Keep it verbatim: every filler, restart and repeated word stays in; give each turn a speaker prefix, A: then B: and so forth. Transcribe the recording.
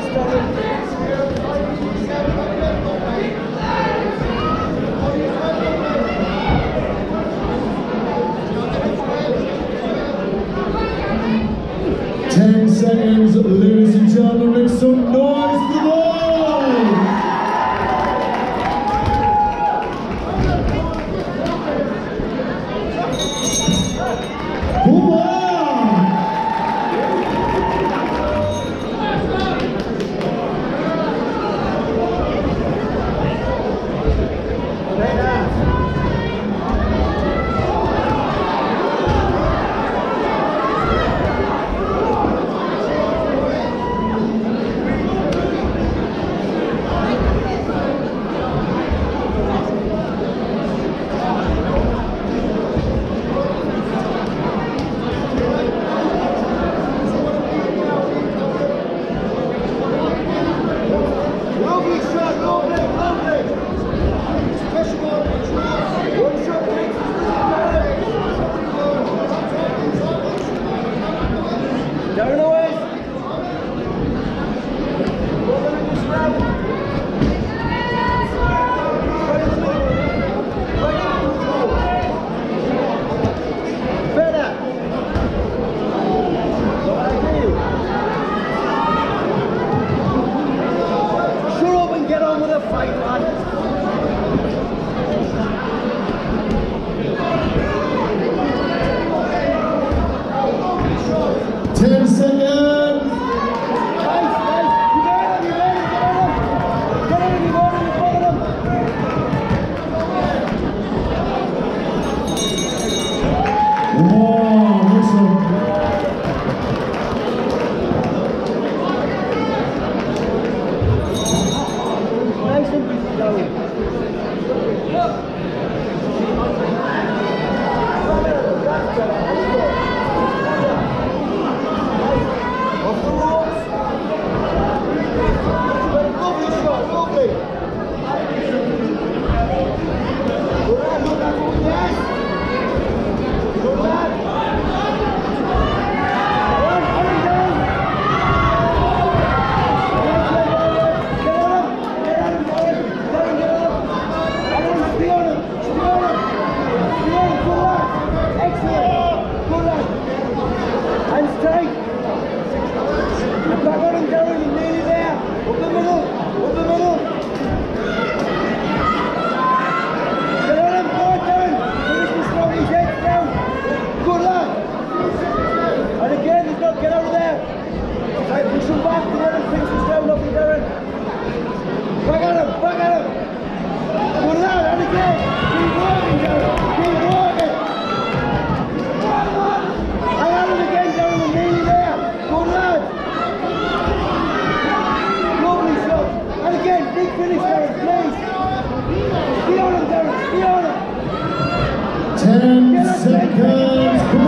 A: Ten seconds, ladies and gentlemen, make some noise for the ball! Come on!
B: Darren away. Better. Shut up and get on with the fight, lad.
A: Ten seconds!
B: Nice, nice. You got him, you got him, get him. Get him, you got him, you got him.
A: Wow, listen.
B: Nice and busy, Darren. Off the ropes. Lovely shot, lovely. Good lad, good lad, good lad. Good lad. On, on him, Darren. Get on him, get on him, Darren. Darren, get on him. On him, stay on him, stay on him. Stay on him, good lad. Excellent, good lad. Hands tight. And back on him, Darren, you're nearly there. Up the middle, up the middle. Get on him, go on, Darren. Finish the strong, his head's down. Good lad. And again, he's not, get out of there. Right, push him back, get on him, finish the down, up to Darren. Back at him, back at him. Good lad, and again. Keep working, Darren, keep working. And at him again, Darren, we're nearly there. Good lad. Lovely shot. And again, big finish, Darren, please. Be on him, Darren, be on him.
A: Ten
B: Get up,
A: seconds!
B: get up.